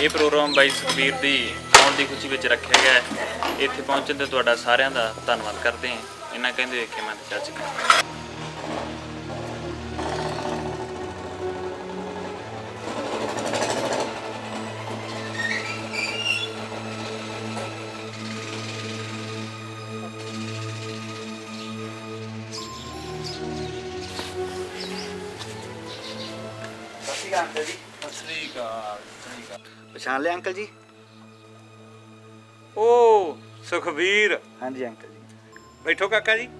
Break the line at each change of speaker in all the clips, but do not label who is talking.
ਇਹ ਪ੍ਰੋਗਰਾਮ ਬਾਈ ਸੁਖਬੀਰ ਦੀ ਆਉਣ ਦੀ ਖੁਸ਼ੀ ਵਿੱਚ ਰੱਖਿਆ ਗਿਆ ਹੈ। ਇੱਥੇ ਪਹੁੰਚਣ ਤੇ ਤੁਹਾਡਾ ਸਾਰਿਆਂ ਦਾ ਧੰਨਵਾਦ ਕਰਦੇ ਹਾਂ। ਇਹਨਾਂ ਕਹਿੰਦੇ ਵੇਖੇ ਮੈਂ ਤੇ ਚੱਜ ਕਰ
अंकल जी पहचान लिया अंकल जी?
ओ सुखबीर।
हाँ जी अंकल जी।
बैठो काका जी।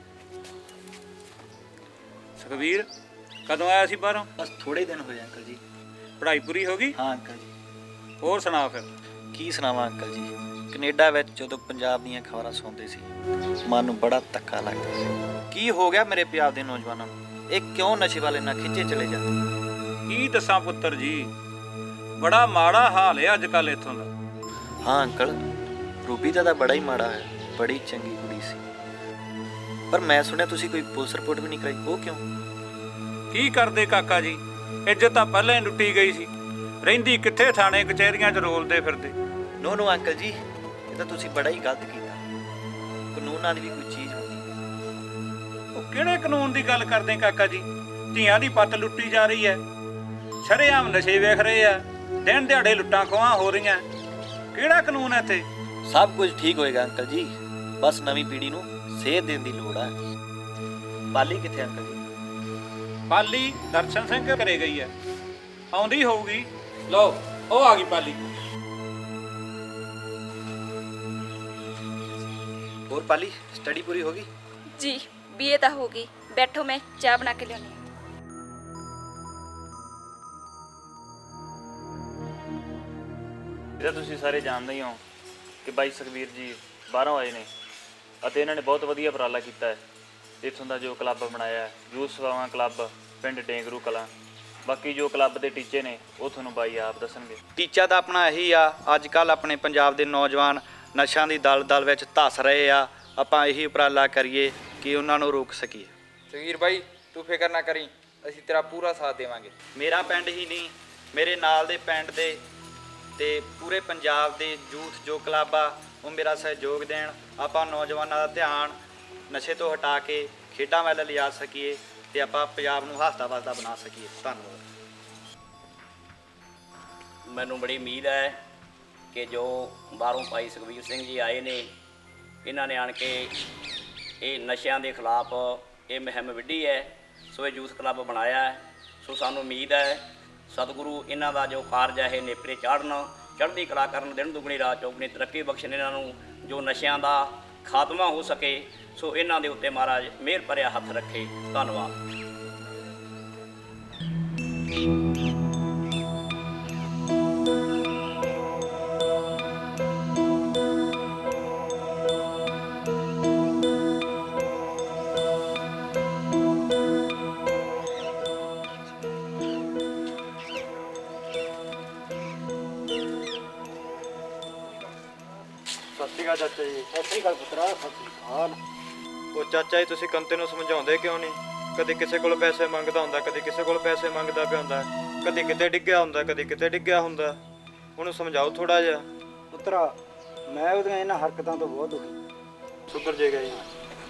सुखबीर कदों आया सी बाहरों?
बस थोड़े दिन होए अंकल जी।
पढ़ाई पूरी हो गई?
हाँ अंकल जी।
होर सुना फिर
की सुनावा अंकल जी। कनेडा विच जदों पंजाब दीयां खबरां सुनदे सी मन नूं बड़ा धक्का लगदा सी। की हो गया मेरे पंजाब दे नौजवानों नूं? ਇਹ क्यों नशे वाले ना खिंचे चले जाते?
की दसां पुत्तर जी, बड़ा माड़ा हाल है अजकल इत्थों दा।
हाँ अंकल, रूबी दा बड़ा ही माड़ा है। बड़ी चंगी कुड़ी सी, पर मैं सुनिया तुसी कोई पुलिस रिपोर्ट भी नहीं कराई, वो क्यों?
की करदे काका जी, इज्जत तां पहले ही लुट्टी गई सी, रहिंदी कित्थे थाणे कचहरियां च रोलदे फिरदे।
नो नो अंकल जी, ये तां तुसी बड़ा ही गलत कीता। कानून नाल भी कोई चीज़ होंदी।
ਉਹ ਕਿਹੜੇ ਕਾਨੂੰਨ ਦੀ ਗੱਲ ਕਰਦੇ ਕਾਕਾ ਜੀ? ਧੀਆਂ ਦੀ ਪੱਤ ਲੁੱਟੀ ਜਾ ਰਹੀ ਹੈ, ਸ਼ਰੇਆਮ ਨਸ਼ੇ ਵੇਖ ਰਹੇ ਆ, ਦਿਨ ਦਿਹਾੜੇ ਲੁੱਟਾਂ ਖੋਹਾਂ ਹੋ ਰਹੀਆਂ। ਕਿਹੜਾ ਕਾਨੂੰਨ ਹੈ ਇੱਥੇ?
सब कुछ ठीक होएगा अंकल जी, बस नवी पीढ़ी नूं सेध देण दी लोड़ है। पाली कित्थे अंकल जी?
ਪਾਲੀ ਦਰਸ਼ਨ ਸਿੰਘ ਘਰੇ ਗਈ ਹੈ, ਆਉਂਦੀ ਹੋਊਗੀ। ਲਓ ਉਹ ਆ ਗਈ ਪਾਲੀ।
और पाली स्टडी पूरी होगी?
जी बीए तो होगी। बैठो मैं चाय बना के लियानी।
ਇਹਦਾ ਤੁਸੀਂ ਸਾਰੇ ਜਾਣਦੇ ਹੀ ਹੋ ਕਿ ਬਾਈ ਸੁਖਬੀਰ ਜੀ ਬਾਹਰੋਂ ਆਏ ਨੇ ਅਤੇ ਇਹਨਾਂ ਨੇ ਬਹੁਤ ਵਧੀਆ ਉਪਰਾਲਾ ਕੀਤਾ ਹੈ। ਇੱਥੋਂ ਦਾ ਜੋ ਕਲੱਬ ਬਣਾਇਆ ਯੂਥ ਸੇਵਾਵਾਂ ਕਲੱਬ ਪਿੰਡ ਡੇਂਗਰੂ ਕਲਾਂ, ਬਾਕੀ ਜੋ ਕਲੱਬ ਦੇ ਟੀਚੇ ਨੇ ਉਹ ਤੁਹਾਨੂੰ ਬਾਈ ਆਪ ਦੱਸਣਗੇ।
ਟੀਚਾ ਤਾਂ ਆਪਣਾ ਇਹੀ ਆ, ਅੱਜ ਕੱਲ੍ਹ ਆਪਣੇ ਪੰਜਾਬ ਦੇ ਨੌਜਵਾਨ ਨਸ਼ਿਆਂ ਦੀ ਦਲਦਲ ਵਿੱਚ ਧੱਸ ਰਹੇ ਆ। ਆਪਾਂ ਇਹੀ ਉਪਰਾਲਾ ਕਰੀਏ ਕਿ ਉਹਨਾਂ ਨੂੰ ਰੋਕ ਸਕੀਏ।
ਸੁਖਬੀਰ ਬਾਈ ਤੂੰ ਫਿਕਰ ਨਾ ਕਰੀ, ਅਸੀਂ ਤੇਰਾ ਪੂਰਾ ਸਾਥ ਦੇਵਾਂਗੇ।
ਮੇਰਾ ਪਿੰਡ ਹੀ ਨਹੀਂ, ਮੇਰੇ ਨਾਲ ਦੇ ਪਿੰਡ ਦੇ ਤੇ ਪੂਰੇ ਪੰਜਾਬ ਦੇ ਯੂਥ ਜੋ ਕਲੱਬ ਆ ਉਹ ਮੇਰਾ ਸਹਿਯੋਗ ਦੇਣ। ਆਪਾਂ ਨੌਜਵਾਨਾਂ ਦਾ ਧਿਆਨ ਨਸ਼ੇ ਤੋਂ ਹਟਾ ਕੇ ਖੇਡਾਂ ਵੱਲ ਲਿਜਾ ਸਕੀਏ ਤੇ ਆਪਾਂ ਪੰਜਾਬ ਨੂੰ ਹੱਸਦਾ ਵੱਸਦਾ ਬਣਾ ਸਕੀਏ। ਧੰਨਵਾਦ।
ਮੈਨੂੰ ਬੜੀ ਉਮੀਦ ਹੈ ਕਿ ਜੋ ਬਾਹਰੋਂ ਭਾਈ ਸੁਖਬੀਰ ਸਿੰਘ ਜੀ ਆਏ ਨੇ, ਇਹਨਾਂ ਨੇ ਆਣ ਕੇ ਇਹ ਨਸ਼ਿਆਂ ਦੇ ਖਿਲਾਫ ਇਹ ਮੁਹਿੰਮ ਵਿੱਢੀ ਹੈ। ਸੋ ਇਹ ਯੂਥ ਕਲੱਬ ਬਣਾਇਆ ਹੈ। ਸੋ ਸਾਨੂੰ ਉਮੀਦ ਹੈ ਸਤਿਗੁਰੂ ਇਹਨਾਂ ਦਾ ਜੋ ਕਾਰਜ ਹੈ ਇਹ ਨੇਪਰੇ ਚਾੜ੍ਹਨ, ਚੜ੍ਹਦੀ ਕਲਾ ਕਰਨ, ਦਿਨ ਦੁਗਣੀ ਰਾਤ ਚੌਗੁਣੀ ਤਰੱਕੀ ਬਖਸ਼ਣ ਇਹਨਾਂ ਨੂੰ, ਜੋ ਨਸ਼ਿਆਂ ਦਾ ਖਾਤਮਾ ਹੋ ਸਕੇ। ਸੋ ਇਹਨਾਂ ਦੇ ਉੱਤੇ ਮਹਾਰਾਜ ਮਿਹਰ ਭਰਿਆ ਹੱਥ ਰੱਖੇ। ਧੰਨਵਾਦ।
ਸਤਿ ਸ਼੍ਰੀ ਅਕਾਲ ਚਾਚਾ ਜੀ। ਸਤਿ ਸ਼੍ਰੀ ਅਕਾਲ ਪੁੱਤਰਾ। ਸਤਿ ਸ਼੍ਰੀ ਅਕਾਲ। ਉਹ ਚਾਚਾ ਜੀ ਤੁਸੀਂ ਕੰਤੇ ਨੂੰ ਸਮਝਾਉਂਦੇ ਕਿਉਂ ਨਹੀਂ? ਕਦੇ ਕਿਸੇ ਕੋਲ ਪੈਸੇ ਮੰਗਦਾ ਹੁੰਦਾ, ਕਦੇ ਕਿਸੇ ਕੋਲ ਪੈਸੇ ਮੰਗਦਾ ਪਿਆ ਹੁੰਦਾ, ਕਦੇ ਕਿਤੇ ਡਿੱਗਿਆ ਹੁੰਦਾ, ਕਦੇ ਕਿਤੇ ਡਿੱਗਿਆ ਹੁੰਦਾ। ਉਹਨੂੰ ਸਮਝਾਓ ਥੋੜਾ ਜਿਹਾ।
ਪੁੱਤਰਾ ਮੈਂ ਉਹਦੀਆਂ ਇਹਨਾਂ ਹਰਕਤਾਂ ਤੋਂ ਬਹੁਤ ਦੁਖੀ।
ਸੁਧਰ ਜਾਏਗਾ ਜੀ।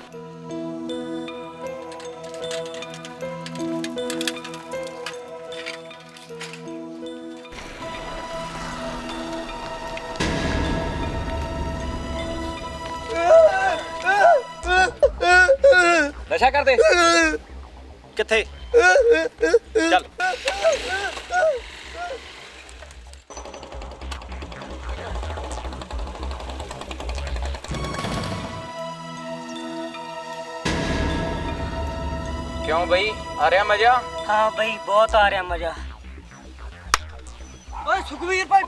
ਨਸ਼ਾ ਕਰਦੇ
ਕਿੱਥੇ? ਚੱਲ।
क्यों भाई आ रहा मजा?
हाँ भाई बहुत आ रहा मजा। ओए सुखबीर भाई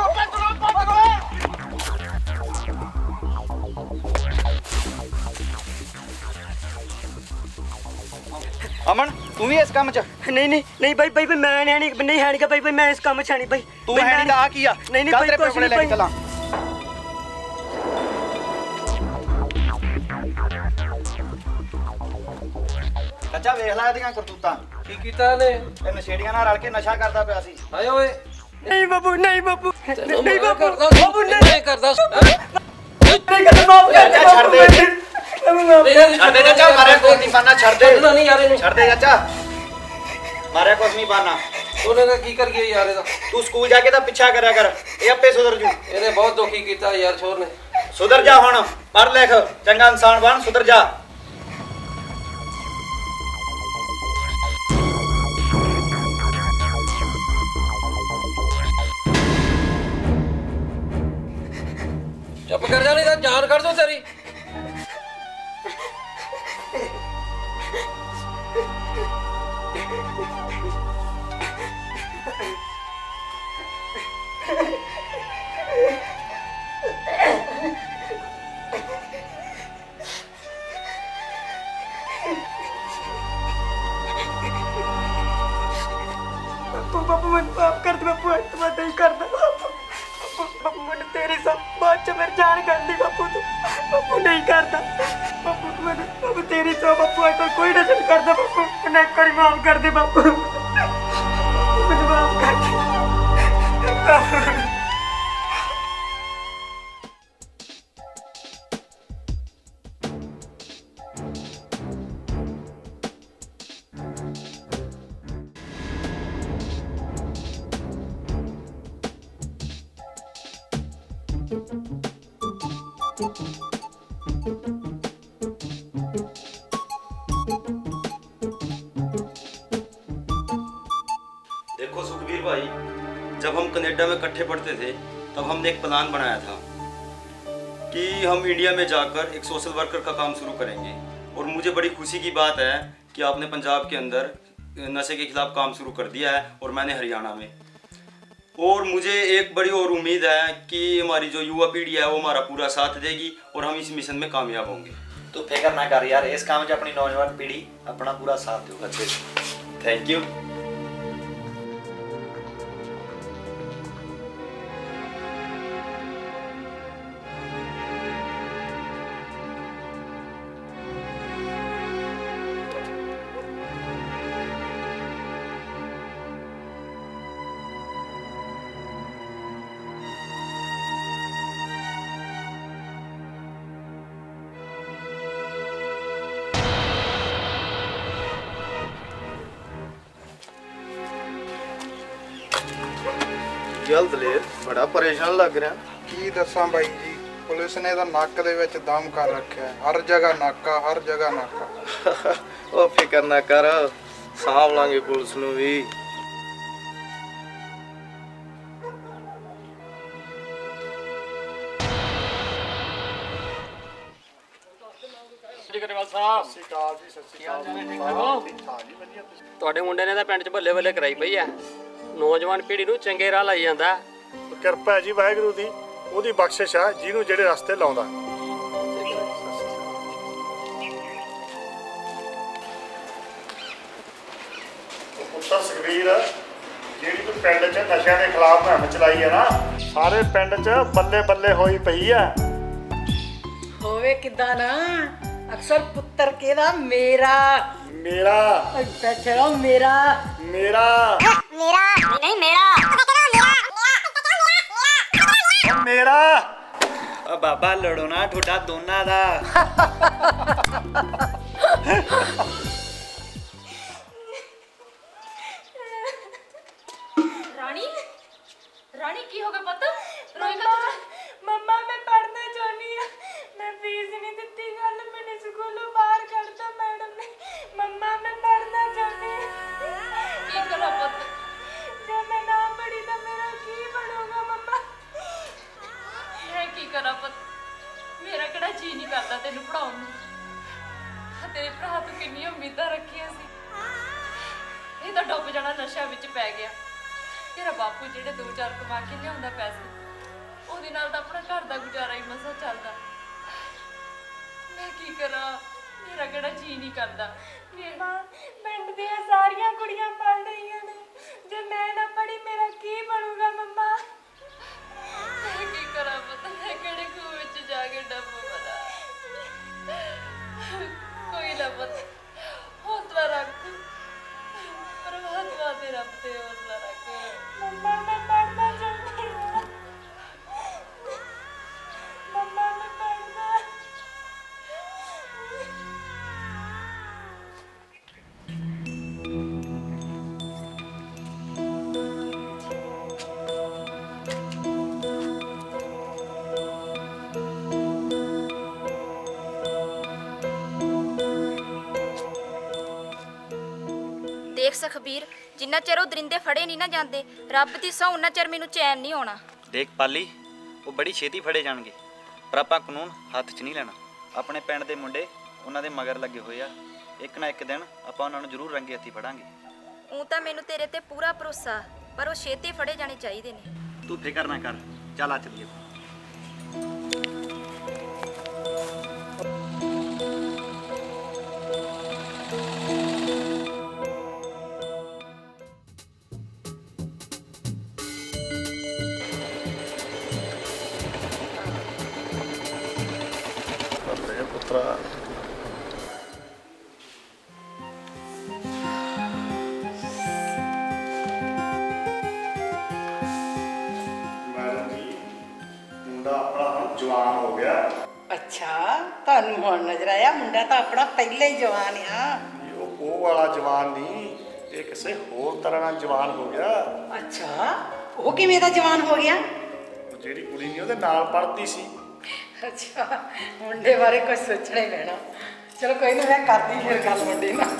अमन तू भी इस काम च?
नहीं नहीं नहीं भाई भाई मैं नहीं है नहीं भाई मैं इस काम च नहीं भाई।
तू है नहीं आ किया?
नहीं नहीं भाई कुछ नहीं भाई।
चला चाचा वेख ला ਇਹਦੀਆਂ ਕਰਤੂਤਾਂ।
की कीता ने?
ਇਹ ਨਸ਼ੇੜੀਆਂ ਨਾਲ ਰਲ ਕੇ ਨਸ਼ਾ ਕਰਦਾ ਪਿਆ ਸੀ।
हाय ओए
नहीं बाबू नहीं बाबू ਨਹੀਂ ਬਾਪੂ ਬਾਪੂ ਨਹੀਂ
ਕਰਦਾ
ਮਾਫ ਕਰ ਦੇ
ਛੱਡ ਦੇ ਛੱਡ ਦੇ ਚਾਚਾ ਮਾਰਿਆ ਕੋਈ ਨਹੀਂ ਬਾਨਾ ਛੱਡ ਦੇ
ਨਹੀਂ ਯਾਰ ਇਹਨੂੰ
ਛੱਡ ਦੇ ਚਾਚਾ ਮਾਰਿਆ ਕੁਛ ਨਹੀਂ ਬਾਨਾ
ਉਹਨੇ ਕਾ ਕੀ ਕਰ ਗਿਆ ਯਾਰ ਇਹਦਾ
ਤੂੰ ਸਕੂਲ ਜਾ ਕੇ ਤਾਂ ਪਿੱਛਾ ਕਰਿਆ ਕਰ ਇਹ ਆਪੇ ਸੁਧਰ ਜੂ
ਇਹਨੇ ਬਹੁਤ ਦੁਖੀ ਕੀਤਾ ਯਾਰ ਛੋਰ ਨੇ
ਸੁਧਰ ਜਾ ਹੁਣ ਪੜ੍ਹ ਲਿਖ ਚੰਗਾ ਇਨਸਾਨ ਬਣ ਸੁਧਰ ਜਾ
ਚੁੱਪ ਕਰ ਜਾ ਨਹੀਂ ਤਾਂ ਜਾਨ ਕੱਢ ਦੋ ਤੇਰੀ
ਬਾਪੂ ਮੈਨੂੰ ਮਾਫ ਕਰ ਦੇ ਬਾਪੂ ਅੱਜ ਮੈਂ ਨਹੀਂ ਕਰਦਾ ਬਾਪੂ ਮੈਨੂੰ ਤੇਰੀ ਸਭ ਬਾਤ ਚ ਮੇਰੀ ਜਾਨ ਕਰਦੀ ਬਾਪੂ ਤੂੰ ਬਾਪੂ ਨਹੀਂ ਕਰਦਾ ਬਾਪੂ ਤੇਰੀ ਸਭ ਬਾਪੂ ਅੱਜ ਕੋਈ ਨਹੀਂ ਕਰਦਾ ਬਾਪੂ ਮੈਨੂੰ ਇੱਕ ਵਾਰੀ ਮਾਫ ਕਰ ਦੇ ਬਾਪੂ ਮੈਨੂੰ ਮਾਫ ਕਰ ਦੇ ਬਾਪੂ
देखो सुखबीर भाई, जब हम कनाडा में इकट्ठे पढ़ते थे तब हमने एक प्लान बनाया था कि हम इंडिया में जाकर एक सोशल वर्कर का काम शुरू करेंगे। और मुझे बड़ी खुशी की बात है कि आपने पंजाब के अंदर नशे के खिलाफ काम शुरू कर दिया है और मैंने हरियाणा में। और मुझे एक बड़ी और उम्मीद है कि हमारी जो युवा पीढ़ी है वो हमारा पूरा साथ देगी और हम इस मिशन में कामयाब होंगे।
तू फिक्र ना कर यार, इस काम 'ਚ अपनी नौजवान पीढ़ी अपना पूरा साथ देगा।
Thank you.
ਜਲਦ ਲੈ ਬੜਾ ਪਰੇਸ਼ਾਨ ਲੱਗ ਰਿਹਾ।
ਕੀ ਦੱਸਾਂ ਬਾਈ ਜੀ, ਪੁਲਿਸ ਨੇ ਤਾਂ ਨੱਕ ਦੇ ਵਿੱਚ ਦਮ ਕਰ ਰੱਖਿਆ, ਹਰ ਜਗ੍ਹਾ ਨਾਕਾ, ਹਰ ਜਗ੍ਹਾ ਨਾਕਾ।
ਉਹ ਫਿਕਰ ਨਾ ਕਰ, ਸਾਂਭ ਲਾਂਗੇ ਪੁਲਿਸ ਨੂੰ ਵੀ।
ਤੁਹਾਡੇ ਮੁੰਡੇ ਨੇ ਤਾਂ ਪਿੰਡ 'ਚ ਬੱਲੇ ਬੱਲੇ ਕਰਾਈ ਪਈ ਆ, ਨੌਜਵਾਨ ਪੀੜ੍ਹੀ ਨੂੰ ਚੰਗੇ ਰਾਹ ਲਾਈ ਜਾਂਦਾ।
ਕਿਰਪਾ ਹੈ ਜੀ ਵਾਹਿਗੁਰੂ ਦੀ, ਉਹਦੀ ਬਖਸ਼ਿਸ਼ ਆ ਜਿਹਨੂੰ ਜਿਹੜੇ ਰਸਤੇ ਲਾਉਂਦਾ। ਪੁੱਤਰ ਸੁਖਬੀਰ, ਜਿਹੜੀ ਤੂੰ ਪਿੰਡ 'ਚ ਨਸ਼ਿਆਂ ਦੇ ਖਿਲਾਫ ਮੁਹਿੰਮ ਚਲਾਈ ਹੈ ਨਾ, ਸਾਰੇ ਪਿੰਡ 'ਚ ਬੱਲੇ ਬੱਲੇ ਹੋਈ ਪਈ ਆ।
ਹੋਵੇ ਕਿੱਦਾਂ ਨਾ, ਅਕਸਰ ਪੁੱਤਰ ਕਿਹਦਾ ਮੇਰਾ
ਮੇਰਾ
ਬੈਠੇ ਰਹੋ, ਮੇਰਾ
ਮੇਰਾ
ਮੇਰਾ ਨਹੀਂ ਮੇਰਾ
ਮੇਰਾ।
ਓ ਬਾਬਾ ਲੜੋ ਨਾ, ਤੁਹਾਡਾ ਦੋਨਾਂ ਦਾ।
ਰਾਣੀ ਰਾਣੀ ਕੀ ਹੋ ਗਿਆ ਪੁੱਤ? ਰੋਏਗਾ ਤੂੰ? ਮੰਮਾ ਮੈਂ ਪੜ੍ਹਨਾ ਚਾਹੁੰਦੀ ਆ, ਮੈਂ ਫੀਸ ਨਹੀਂ ਦਿੱਤੀ, ਕੱਲ ਮੈਨੂੰ ਸਕੂਲੋਂ ਬਾਹਰ ਕੱਢਤਾ ਮੈਡਮ ਨੇ। ਮੰਮਾ ਮੈਂ ਪੜ੍ਹਨਾ ਚਾਹੁੰਦੀ ਆ। ਕੀ ਕਰਾਂ ਪੁੱਤ? ਜੇ ਮੈਂ ਨਾ ਪੜ੍ਹੀ ਤਾਂ ਮੇਰਾ ਕੀ ਬਣੂਗਾ ਮੰਮਾ? ਮੈਂ ਕੀ ਕਰਾਂ ਪੁੱਤ? ਮੇਰਾ ਕਿਹੜਾ ਜੀ ਨਹੀਂ ਕਰਦਾ ਤੈਨੂੰ ਪੜ੍ਹਾਉਣ ਨੂੰ। ਤੇਰੇ ਭਰਾ ਤੋਂ ਕਿੰਨੀਆਂ ਉਮੀਦਾਂ ਰੱਖੀਆਂ ਸੀ, ਇਹ ਤਾਂ ਡੁੱਬ ਜਾਣਾ ਨਸ਼ਿਆਂ ਵਿੱਚ ਪੈ ਗਿਆ। ਤੇਰਾ ਬਾਪੂ ਜਿਹੜੇ 2-4 ਕਮਾ ਕੇ ਲਿਆਉਂਦਾ ਪੈਸੇ, ਉਹਦੇ ਨਾਲ ਤਾਂ ਆਪਣਾ ਘਰ ਦਾ ਗੁਜ਼ਾਰਾ ਹੀ ਮਸਾ ਚੱਲਦਾ। ਮੈਂ ਕੀ ਕਰਾਂ? ਮੇਰਾ ਕਿਹੜਾ ਜੀ ਨਹੀਂ ਕਰਦਾ। ਪਿੰਡ ਦੀਆਂ ਸਾਰੀਆਂ ਕੁੜੀਆਂ ਪੜ੍ਹ ਰਹੀਆਂ ਨੇ, ਜੇ ਮੈਂ ਨਾ ਪੜ੍ਹੀ ਮੇਰਾ ਕੀ ਬਣੂਗਾ ਮੰਮਾ? ਮੈਂ ਕੀ ਕਰਾਂ ਪਤਾ, ਮੈਂ ਕਿਹੜੇ ਖੂਹ ਵਿੱਚ ਜਾ ਕੇ ਡੱਬੂ ਬਣਾ? ਕੋਈ ਨਾ ਪੁੱਤ, ਹੌਸਲਾ ਰੱਖ, ਪਰਮਾਤਮਾ ਤੇ ਰੱਬ ਤੇ ਹੌਸਲਾ ਰੱਖ। ਮੰਮਾ ਮੈਂ ਪੜ੍ਹਨਾ ਚਾਹੁੰਦੀ ਹਾਂ।
ਦੇਖ ਸੁਖਬੀਰ, ਜਿੰਨਾ ਚਿਰ ਉਹ ਦਰਿੰਦੇ ਫੜੇ ਨਹੀਂ ਨਾ ਜਾਂਦੇ, ਰੱਬ ਦੀ ਸਹੁੰ ਉਨਾ ਚਿਰ ਮੈਨੂੰ ਚੈਨ ਨਹੀਂ ਆਉਣਾ।
ਦੇਖ ਪਾਲੀ, ਉਹ ਬੜੀ ਛੇਤੀ ਫੜੇ ਜਾਣਗੇ, ਪਰ ਆਪਾਂ ਕਾਨੂੰਨ ਹੱਥ 'ਚ ਨਹੀਂ ਲੈਣਾ। ਆਪਣੇ ਪਿੰਡ ਦੇ ਮੁੰਡੇ ਉਹਨਾਂ ਦੇ ਮਗਰ ਲੱਗੇ ਹੋਏ ਆ, ਇੱਕ ਨਾ ਇੱਕ ਦਿਨ ਆਪਾਂ ਉਹਨਾਂ ਨੂੰ ਜ਼ਰੂਰ ਰੰਗੇ ਹੱਥੀਂ ਫੜਾਂਗੇ।
ਉਹ ਤਾਂ ਮੈਨੂੰ ਤੇਰੇ ਤੇ ਪੂਰਾ ਭਰੋਸਾ, ਪਰ ਉਹ ਛੇਤੀ ਫੜੇ ਜਾਣੇ ਚਾਹੀਦੇ ਨੇ।
ਤੂੰ ਫਿਕਰ ਨਾ ਕਰ, ਚੱਲ ਆ ਚੱਲੀਏ।
ਪੁੱਤਰਾ ਜਵਾਨ ਹੋ ਗਿਆ।
ਅੱਛਾ, ਤੁਹਾਨੂੰ ਹੁਣ ਨਜ਼ਰ ਆਇਆ? ਮੁੰਡਾ ਤਾਂ ਆਪਣਾ ਪਹਿਲਾਂ ਹੀ ਜਵਾਨ ਆ।
ਉਹ ਵਾਲਾ ਜਵਾਨ ਨਹੀਂ, ਇਹ ਕਿਸੇ ਹੋਰ ਤਰ੍ਹਾਂ ਨਾਲ ਜਵਾਨ ਹੋ ਗਿਆ।
ਅੱਛਾ, ਉਹ ਕਿਵੇਂ ਦਾ ਜਵਾਨ ਹੋ ਗਿਆ?
ਜਿਹੜੀ ਕੁੜੀ ਨਹੀਂ ਉਹਦੇ ਨਾਲ ਪੜ੍ਹਦੀ ਸੀ।
ਅੱਛਾ, ਮੁੰਡੇ ਬਾਰੇ ਕੁਝ ਸੋਚਣਾ ਹੀ ਪੈਣਾ। ਚਲੋ ਕੋਈ ਨਾ, ਮੈਂ ਕਰਦੀ ਫਿਰ ਗੱਲ ਮੁੰਡੇ ਨਾਲ।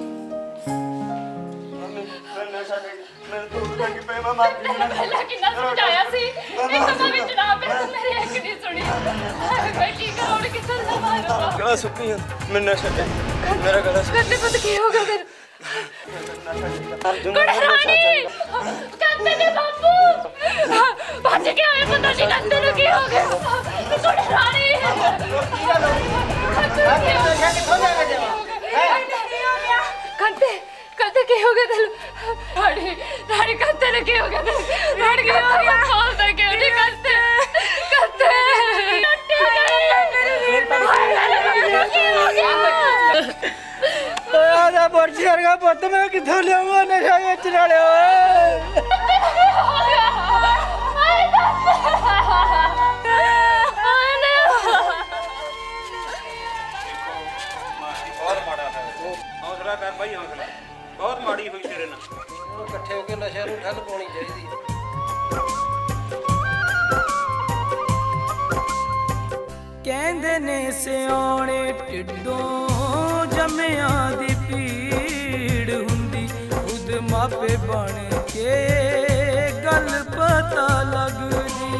ਪਹਿਲਾਂ ਕਿੰਨਾ ਸਮਝਾਇਆ ਸੀ, ਇਹ ਸਮਾਂ ਵਿੱਚ ਨਾ ਪੈ, ਤੂੰ ਮੇਰੀ ਇੱਕ ਨਹੀਂ ਸੁਣੀ। ਮੈਂ ਕੀ ਕਰਾਂ ਹੁਣ, ਕਿੱਧਰ ਦਾ ਮਾਰੂੰਗਾ?
ਗਲਾ ਸੁੱਕੀ ਆ, ਮੈਨੂੰ ਛੱਡ, ਮੇਰਾ ਗਲਾ
ਕੰਨੇ ਪਤ ਕੀ ਹੋ ਗਿਆ ਤੇਰੇ? ਗੁੜਰਾਣੀ, ਕੰਨੇ ਦੇ ਬਾਪੂ ਭੱਜ ਕੇ ਆਇਆ, ਪਤਾ ਨਹੀਂ ਕੰਨੇ ਨੂੰ ਕੀ ਹੋ ਗਿਆ। ਗੁੜਰਾਣੀ, ਕੰਤੇ ਕੀ ਹੋ ਗਿਆ ਤੈਨੂੰ? ਰਾਣੀ ਕੰਤੇ ਨੂੰ ਕੀ ਹੋ ਗਿਆ ਤੈਨੂੰ? ਰਾਣੀ ਕੰਤੇ ਨੂੰ ਖਾਲਦਾ ਕਿਉਂ ਨਹੀਂ? ਕੰਤੇ
ਆਜਾ ਬਰਜੀ ਵਰਗਾ ਪੁੱਤ ਮੈਂ ਕਿੱਥੋਂ ਲਿਆਵਾਂ ਨਸ਼ਾ ਵੇਚਣ ਵਾਲਿਆ।
ਹੌਸਲਾ ਕਰ ਭਾਈ, ਹੌਸਲਾ। ਬਹੁਤ ਮਾੜੀ ਹੋਈ ਤੇਰੇ ਨਾਲ।
ਇਕੱਠੇ ਹੋ ਕੇ ਨਸ਼ਿਆਂ ਨੂੰ ਠੱਲ ਪਾਉਣੀ ਚਾਹੀਦੀ।
ਕਹਿੰਦੇ ਨੇ ਸਿਆਣੇ ਢਿੱਡੋਂ ਜੰਮਿਆਂ ਦੀ ਪੀੜ ਹੁੰਦੀ, ਖੁਦ ਮਾਪੇ ਬਣ ਕੇ ਗੱਲ ਪਤਾ ਲੱਗਦੀ।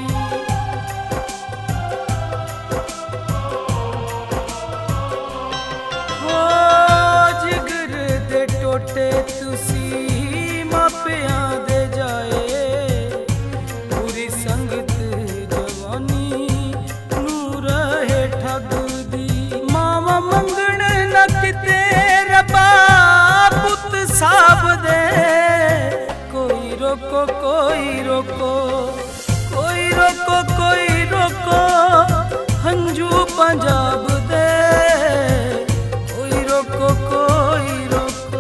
ਹੋ ਜਿਗਰ ਦੇ ਟੋਟੇ ਤੁਸੀਂ ਮਾਪਿਆਂ ਦੇ ਜਾਏ, ਪੂਰੀ ਸੰਗਤ ਜਵਾਨੀ ਨੂੰ ਰਹੇ ਠੱਗਦੀ। ਮਾਵਾ ਮੰਗਣ ਨਾ ਕਿਤੇ ਰੱਬਾ ਪੁੱਤ ਸਾਬ ਦੇ, ਕੋਈ ਰੋਕੋ ਕੋਈ ਰੋਕੋ, ਕੋਈ ਰੋਕੋ ਕੋਈ ਰੋਕੋ, ਹੰਝੂ ਪੰਜਾਬ ਦੇ, ਕੋਈ ਰੋਕੋ ਕੋਈ ਰੋਕੋ।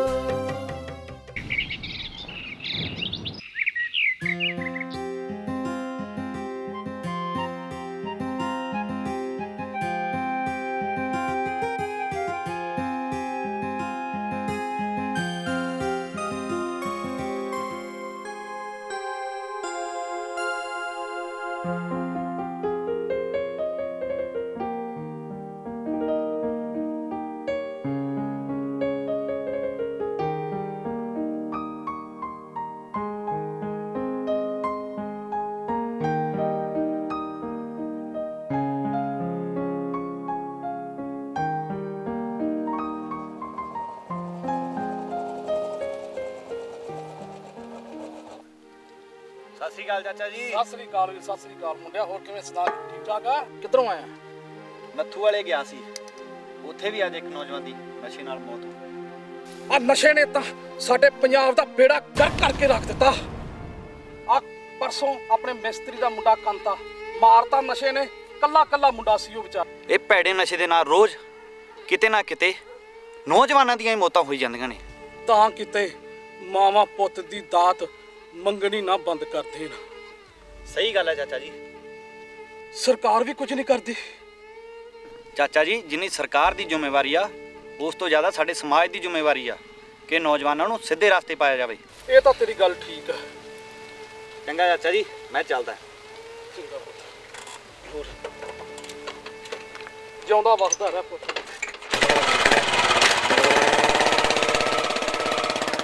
ਸਤਿ ਸ੍ਰੀ ਅਕਾਲ ਚਾਚਾ ਜੀ।
ਸਤਿ ਸ੍ਰੀ ਅਕਾਲ ਜੀ, ਸਤਿ ਸ੍ਰੀ ਅਕਾਲ ਮੁੰਡਿਆ। ਹੋਰ ਕਿਵੇਂ ਸੁਣਾ, ਠੀਕ ਠਾਕ ਆ? ਕਿੱਧਰੋਂ ਆਇਆ?
ਨੱਥੂ ਵਾਲੇ ਗਿਆ ਸੀ, ਉੱਥੇ ਵੀ ਅੱਜ ਇੱਕ ਨੌਜਵਾਨ ਦੀ ਨਸ਼ੇ ਨਾਲ ਮੌਤ ਹੋ ਗਈ।
ਆ ਨਸ਼ੇ ਨੇ ਤਾਂ ਸਾਡੇ ਪੰਜਾਬ ਦਾ ਬੇੜਾ ਗਰਕ ਕਰਕੇ ਰੱਖ ਦਿੱਤਾ। ਆ ਪਰਸੋਂ ਆਪਣੇ ਮਿਸਤਰੀ ਦਾ ਮੁੰਡਾ ਕੰਤਾ ਮਾਰਤਾ ਨਸ਼ੇ ਨੇ, ਕੱਲਾ ਕੱਲਾ ਮੁੰਡਾ ਸੀ ਉਹ ਵਿਚਾਰਾ।
ਇਹ ਭੈੜੇ ਨਸ਼ੇ ਦੇ ਨਾਲ ਰੋਜ਼ ਕਿਤੇ ਨਾ ਕਿਤੇ ਨੌਜਵਾਨਾਂ ਦੀਆਂ ਹੀ ਮੌਤਾਂ ਹੋਈ ਜਾਂਦੀਆਂ ਨੇ।
ਤਾਂ ਕਿਤੇ ਮਾਵਾਂ ਪੁੱਤ ਦੀ ਦਾਤ ਮੰਗਣੀ ਨਾ ਬੰਦ ਕਰ ਦੇਣ।
ਸਹੀ ਗੱਲ ਹੈ ਚਾਚਾ ਜੀ।
ਸਰਕਾਰ ਵੀ ਕੁਝ ਨਹੀਂ ਕਰਦੀ।
ਚਾਚਾ ਜੀ, ਜਿੰਨੀ ਸਰਕਾਰ ਦੀ ਜ਼ਿੰਮੇਵਾਰੀ ਆ, ਉਸ ਤੋਂ ਜ਼ਿਆਦਾ ਸਾਡੇ ਸਮਾਜ ਦੀ ਜ਼ਿੰਮੇਵਾਰੀ ਆ ਕਿ ਨੌਜਵਾਨਾਂ ਨੂੰ ਸਿੱਧੇ ਰਸਤੇ ਪਾਇਆ ਜਾਵੇ।
ਇਹ ਤਾਂ ਤੇਰੀ ਗੱਲ ਠੀਕ ਹੈ।
ਚੰਗਾ ਚਾਚਾ ਜੀ, ਮੈਂ ਚੱਲਦਾ।
ਚੰਗਾ ਪੁੱਤ। ਹੋਰ ਜਿਉਂਦਾ ਵਸਦਾ ਰਹਿ ਪੁੱਤ।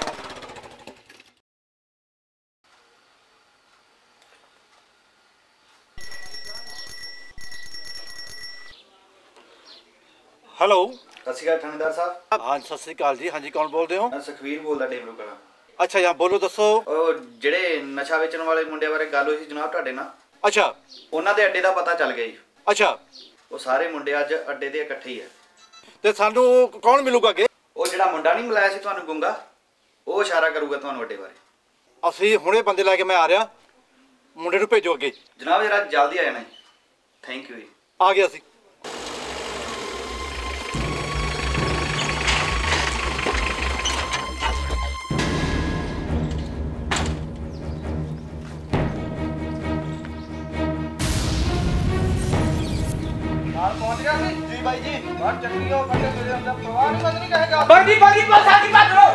ਹੈਲੋ।
ਸਤਿ ਸ਼੍ਰੀ ਅਕਾਲ ਥਾਣੇਦਾਰ ਸਾਹਿਬ।
ਹਾਂ ਸਤਿ ਸ਼੍ਰੀ ਅਕਾਲ ਜੀ। ਹਾਂਜੀ ਕੌਣ ਬੋਲਦੇ ਹੋ?
ਮੈਂ ਸੁਖਵੀਰ ਬੋਲਦਾ ਡੇਮਰੂ ਕਲਾਂ।
ਅੱਛਾ ਜੀ ਬੋਲੋ ਦੱਸੋ।
ਉਹ ਜਿਹੜੇ ਨਸ਼ਾ ਵੇਚਣ ਵਾਲੇ ਮੁੰਡਿਆਂ ਬਾਰੇ ਗੱਲ ਹੋਈ ਸੀ ਜਨਾਬ ਤੁਹਾਡੇ ਨਾਲ।
ਅੱਛਾ।
ਉਹਨਾਂ ਦੇ ਅੱਡੇ ਦਾ ਪਤਾ ਚੱਲ ਗਿਆ ਜੀ।
ਅੱਛਾ।
ਉਹ ਸਾਰੇ ਮੁੰਡੇ ਅੱਜ ਅੱਡੇ ਦੇ ਇਕੱਠੇ ਹੀ ਆ।
ਤੇ ਸਾਨੂੰ ਕੌਣ ਮਿਲੂਗਾ ਅੱਗੇ?
ਉਹ ਜਿਹੜਾ ਮੁੰਡਾ ਨਹੀਂ ਮਿਲਾਇਆ ਸੀ ਤੁਹਾਨੂੰ ਗੁੰਗਾ, ਉਹ ਇਸ਼ਾਰਾ ਕਰੂਗਾ ਤੁਹਾਨੂੰ ਅੱਡੇ ਬਾਰੇ।
ਅਸੀਂ ਹੁਣੇ ਬੰਦੇ ਲੈ ਕੇ ਮੈਂ ਆ ਰਿਹਾ, ਮੁੰਡੇ ਨੂੰ ਭੇਜੋ ਅੱਗੇ।
ਜਨਾਬ ਜਰਾ ਜਲਦੀ ਆ ਜਾਣਾ ਜੀ। ਥੈਂਕ ਯੂ ਜੀ।
ਆ ਗਿਆ ਅਸੀਂ।
पहुंच गया जी भाई जी। बात चक्री हो फटे मेरे अंदर प्रवाह नहीं कहेगा।
बंदी बंदी बस आगे बात करो।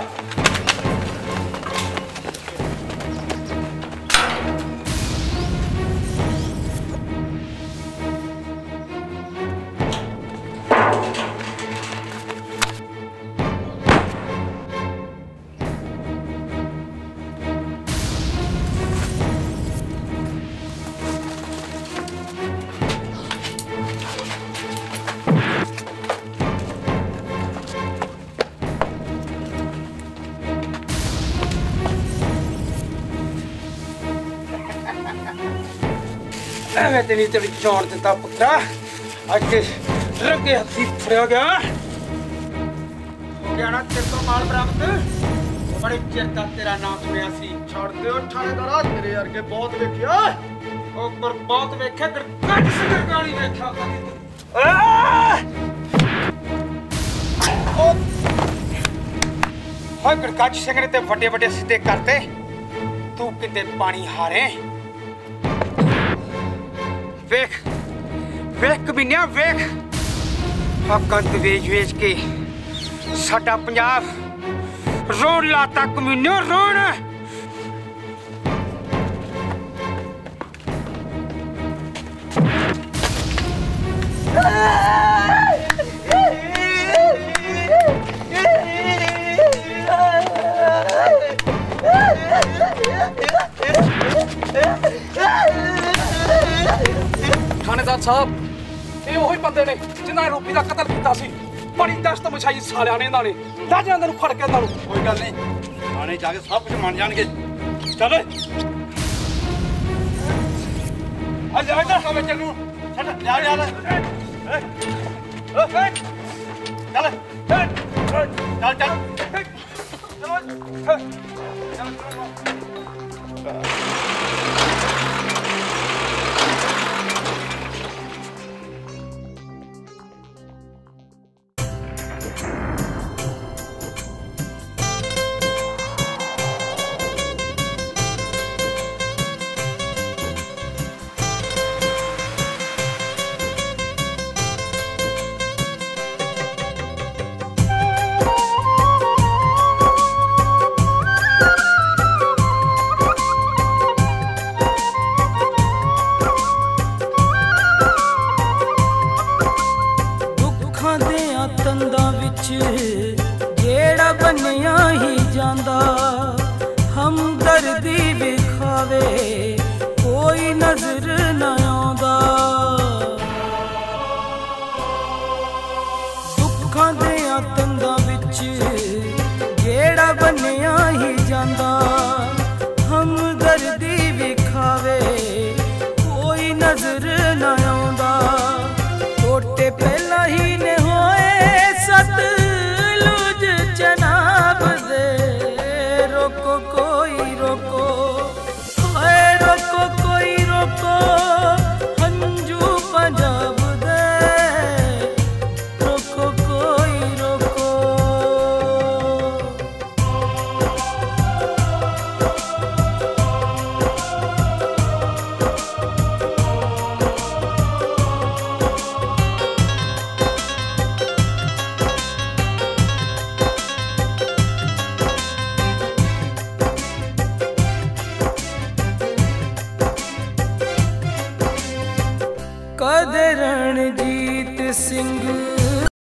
मैं तेरी तेरी चौड़ दिता पुत्रा अगे रंगे हथी फड़िया गया हो गया ना तेरे तो माल बरामद। बड़े चिर तक तेरा नाम सुनिया सी। छोड़ दे थानेदारा तेरे वर्गे बहुत वेखिया। ओ पर बहुत वेखे गड़गड़ सिर गाली वेखा कदी तू। हाय गड़गड़ सिंह ने ते बड़े बड़े सीधे करते तू किते पानी हारे। वेख वेख कमीनिया वेख हकंत वेच वेच के साडा पंजाब रोन लाता कमीनिया रोन।
थानेदार साहब ये वही बंदे ने जिन्होंने रूपी का कतल किया सी। बड़ी दहशत मचाई सालिया ने इन्होंने। ला जा अंदर फड़ के इन्होंने।
कोई गल नहीं थाने जाके सब कुछ मान जाएंगे। चल आज इधर सब चलू चल जा जा चल चल
जेड़ा बनया ही जांदा हमदर्दी विखावे कोई नजर न आंदा। दुखां दे तंदा विच जेड़ा बनया ही जांदा हमदर्दी विखावे कोई नजर न आंदा। टोटे पहला ही ने होए सतलुज जनाब दे रोको कोई रोको हाय रोको कोई रोको हंजू पंजाब दे रोको कोई रोको। कदे रणजीत सिंह